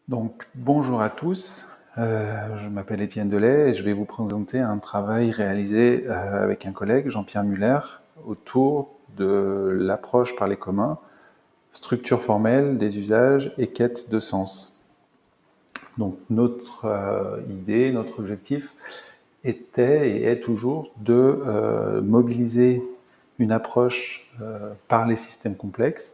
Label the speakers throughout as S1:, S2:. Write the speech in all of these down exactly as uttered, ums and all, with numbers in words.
S1: Donc, bonjour à tous, euh, je m'appelle Étienne Delay et je vais vous présenter un travail réalisé euh, avec un collègue, Jean-Pierre Muller, autour de l'approche par les communs, structure formelle des usages et quête de sens. Donc, notre euh, idée, notre objectif était et est toujours de euh, mobiliser une approche euh, par les systèmes complexes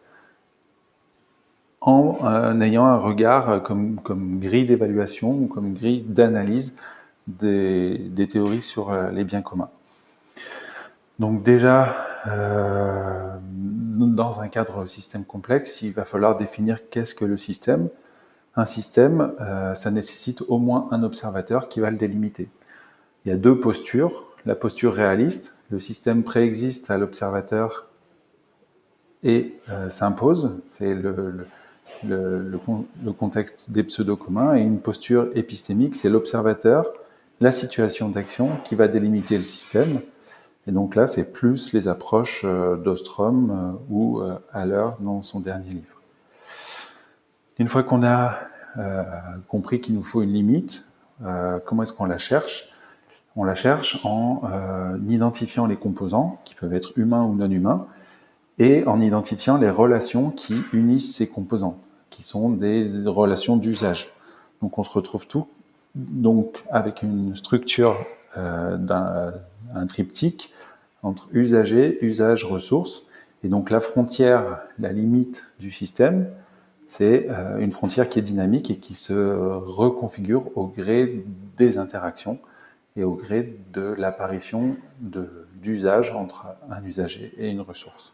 S1: en euh, ayant un regard comme, comme grille d'évaluation ou comme grille d'analyse des, des théories sur euh, les biens communs. Donc déjà, euh, dans un cadre système complexe, il va falloir définir qu'est-ce que le système. Un système, euh, ça nécessite au moins un observateur qui va le délimiter. Il y a deux postures. La posture réaliste, le système préexiste à l'observateur et euh, s'impose, c'est le, le Le, le, le, contexte des pseudo-communs, et une posture épistémique, c'est l'observateur, la situation d'action qui va délimiter le système. Et donc là, c'est plus les approches euh, d'Ostrom euh, ou euh, Haller dans son dernier livre. Une fois qu'on a euh, compris qu'il nous faut une limite, euh, comment est-ce qu'on la cherche? On la cherche en euh, identifiant les composants, qui peuvent être humains ou non humains, et en identifiant les relations qui unissent ces composants, qui sont des relations d'usage. Donc on se retrouve tout donc avec une structure euh, d'un un triptyque entre usager, usage, ressources. Et donc la frontière, la limite du système, c'est euh, une frontière qui est dynamique et qui se reconfigure au gré des interactions et au gré de l'apparition d'usage entre un usager et une ressource.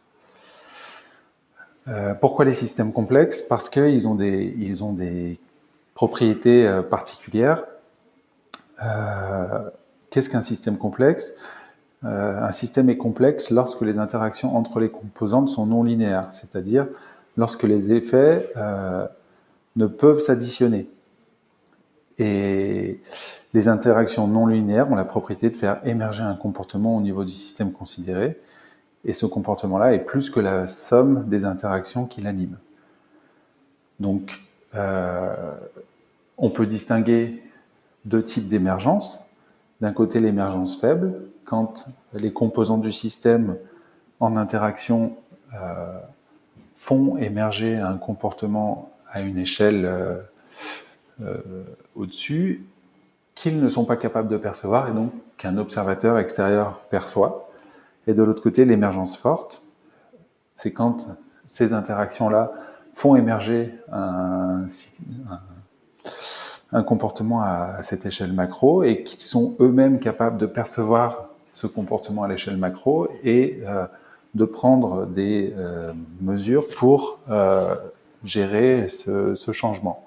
S1: Euh, pourquoi les systèmes complexes? Parce qu'ils ont des, ils ont des propriétés euh, particulières. Euh, Qu'est-ce qu'un système complexe? euh, Un système est complexe lorsque les interactions entre les composantes sont non linéaires, c'est-à-dire lorsque les effets euh, ne peuvent s'additionner. Et les interactions non linéaires ont la propriété de faire émerger un comportement au niveau du système considéré, et ce comportement-là est plus que la somme des interactions qui l'animent. Donc, euh, on peut distinguer deux types d'émergence. D'un côté, l'émergence faible, quand les composants du système en interaction euh, font émerger un comportement à une échelle euh, euh, au-dessus, qu'ils ne sont pas capables de percevoir et donc qu'un observateur extérieur perçoit. Et de l'autre côté, l'émergence forte, c'est quand ces interactions-là font émerger un, un, un comportement à, à cette échelle macro et qu'ils sont eux-mêmes capables de percevoir ce comportement à l'échelle macro et euh, de prendre des euh, mesures pour euh, gérer ce, ce changement.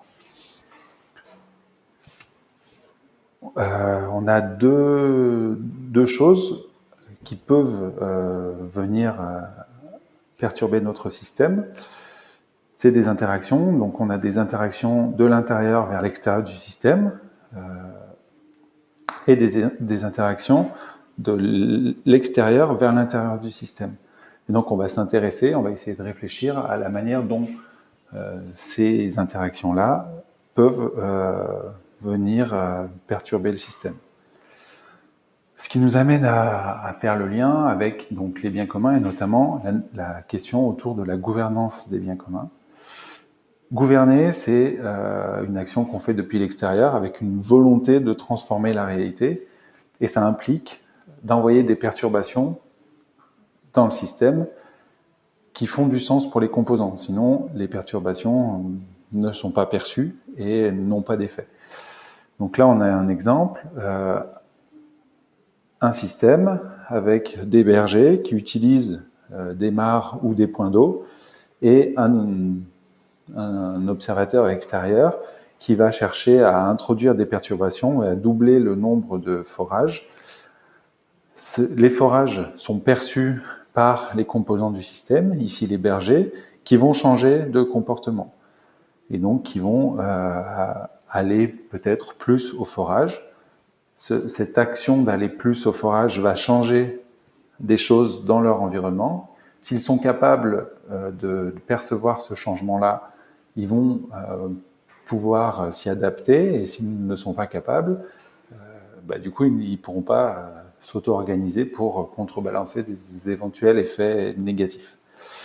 S1: Euh, on a deux, deux choses qui peuvent euh, venir euh, perturber notre système. C'est des interactions, donc on a des interactions de l'intérieur vers l'extérieur du système euh, et des, des interactions de l'extérieur vers l'intérieur du système. Et donc on va s'intéresser, on va essayer de réfléchir à la manière dont euh, ces interactions-là peuvent euh, venir euh, perturber le système. Ce qui nous amène à, à faire le lien avec donc, les biens communs et notamment la, la question autour de la gouvernance des biens communs. Gouverner, c'est euh, une action qu'on fait depuis l'extérieur avec une volonté de transformer la réalité et ça implique d'envoyer des perturbations dans le système qui font du sens pour les composants. Sinon, les perturbations ne sont pas perçues et n'ont pas d'effet. Donc là, on a un exemple. Euh, un système avec des bergers qui utilisent euh, des mares ou des points d'eau et un, un observateur extérieur qui va chercher à introduire des perturbations et à doubler le nombre de forages. Les forages sont perçus par les composants du système, ici les bergers, qui vont changer de comportement et donc qui vont euh, aller peut-être plus au forage. Ce, cette action d'aller plus au forage va changer des choses dans leur environnement. S'ils sont capables euh, de, de percevoir ce changement-là, ils vont euh, pouvoir euh, s'y adapter, et s'ils ne sont pas capables, euh, bah, du coup, ils ne pourront pas euh, s'auto-organiser pour contrebalancer des éventuels effets négatifs.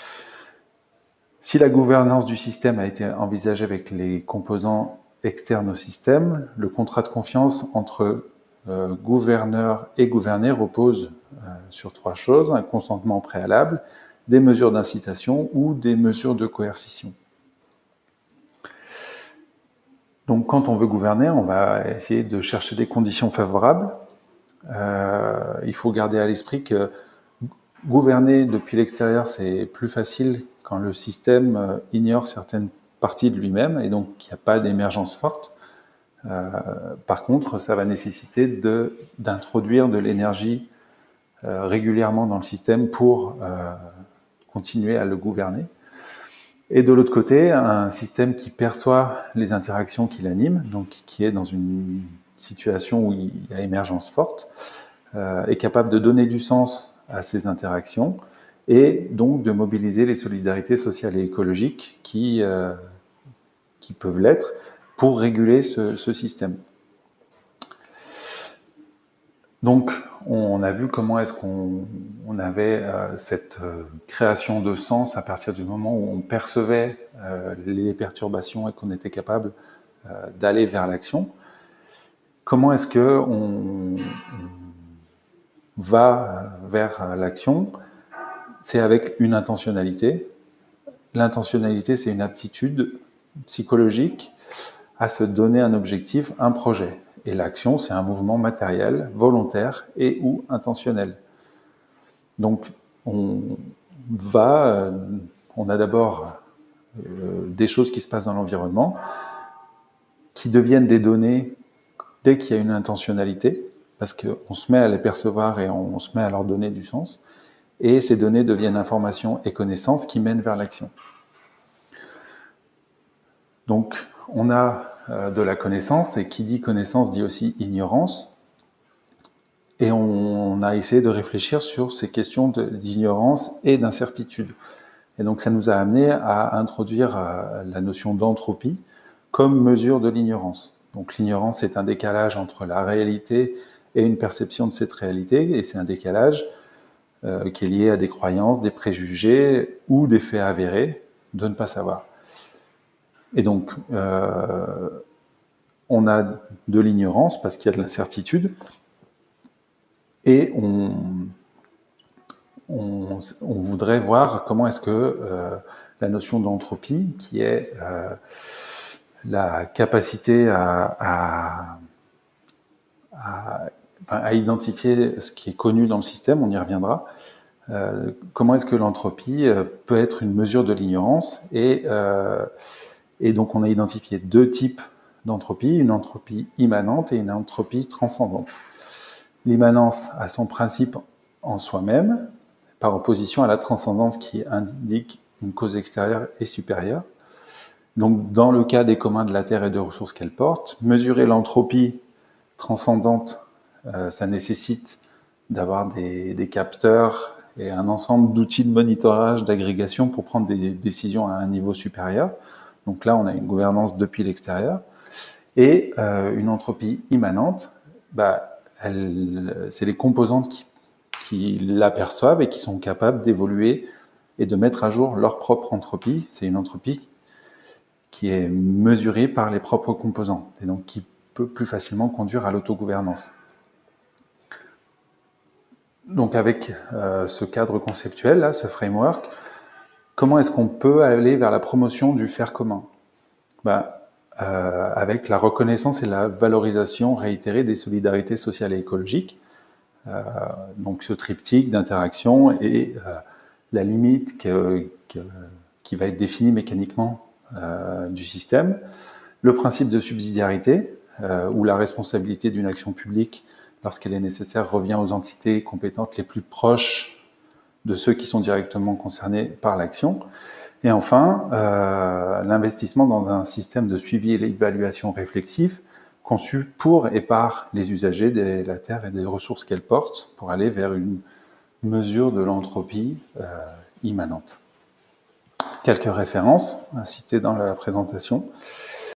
S1: Si la gouvernance du système a été envisagée avec les composants externes au système, le contrat de confiance entre euh, gouverneur et gouverné repose euh, sur trois choses: un consentement préalable, des mesures d'incitation ou des mesures de coercition. Donc quand on veut gouverner, on va essayer de chercher des conditions favorables. Euh, il faut garder à l'esprit que gouverner depuis l'extérieur, c'est plus facile quand le système ignore certaines parties de lui-même et donc il n'y a pas d'émergence forte. Euh, par contre, ça va nécessiter de, d'introduire de l'énergie euh, régulièrement dans le système pour euh, continuer à le gouverner. Et de l'autre côté, un système qui perçoit les interactions qui l'animent, donc qui est dans une situation où il y a émergence forte, euh, est capable de donner du sens à ces interactions et donc de mobiliser les solidarités sociales et écologiques qui, euh, qui peuvent l'être pour réguler ce, ce système. Donc, on a vu comment est-ce qu'on on avait euh, cette euh, création de sens à partir du moment où on percevait euh, les perturbations et qu'on était capable euh, d'aller vers l'action. Comment est-ce que on, on va vers l'action? C'est avec une intentionnalité. L'intentionnalité, c'est une aptitude psychologique à se donner un objectif, un projet. Et l'action, c'est un mouvement matériel, volontaire et ou intentionnel. Donc, on va, on a d'abord euh, des choses qui se passent dans l'environnement, qui deviennent des données dès qu'il y a une intentionnalité, parce qu'on se met à les percevoir et on se met à leur donner du sens. Et ces données deviennent informations et connaissances qui mènent vers l'action. Donc, on a euh, de la connaissance, et qui dit connaissance dit aussi ignorance. Et on a essayé de réfléchir sur ces questions d'ignorance et d'incertitude. Et donc, ça nous a amené à introduire euh, la notion d'entropie comme mesure de l'ignorance. Donc, l'ignorance est un décalage entre la réalité et une perception de cette réalité, et c'est un décalage euh, qui est lié à des croyances, des préjugés ou des faits avérés de ne pas savoir. Et donc, euh, on a de l'ignorance parce qu'il y a de l'incertitude, et on, on, on voudrait voir comment est-ce que euh, la notion d'entropie, qui est euh, la capacité à, à, à, enfin, à identifier ce qui est connu dans le système, on y reviendra, euh, comment est-ce que l'entropie euh, peut être une mesure de l'ignorance, et, euh, et donc on a identifié deux types d'entropie, une entropie immanente et une entropie transcendante. L'immanence a son principe en soi-même, par opposition à la transcendance qui indique une cause extérieure et supérieure. Donc, dans le cas des communs de la Terre et des ressources qu'elle porte, mesurer l'entropie transcendante, euh, ça nécessite d'avoir des, des capteurs et un ensemble d'outils de monitorage, d'agrégation pour prendre des décisions à un niveau supérieur. Donc là, on a une gouvernance depuis l'extérieur. Et euh, une entropie immanente, bah, elle, c'est les composantes qui, qui l'aperçoivent et qui sont capables d'évoluer et de mettre à jour leur propre entropie. C'est une entropie qui est mesurée par les propres composants et donc qui peut plus facilement conduire à l'autogouvernance. Donc avec euh, ce cadre conceptuel, là, ce framework, comment est-ce qu'on peut aller vers la promotion du faire commun? Ben, euh, avec la reconnaissance et la valorisation réitérée des solidarités sociales et écologiques, euh, donc ce triptyque d'interaction et euh, la limite que, que, qui va être définie mécaniquement euh, du système, le principe de subsidiarité, euh, où la responsabilité d'une action publique, lorsqu'elle est nécessaire, revient aux entités compétentes les plus proches de ceux qui sont directement concernés par l'action. Et enfin, euh, l'investissement dans un système de suivi et d'évaluation réflexif conçu pour et par les usagers de la Terre et des ressources qu'elle porte pour aller vers une mesure de l'entropie euh, immanente. Quelques références citées dans la présentation.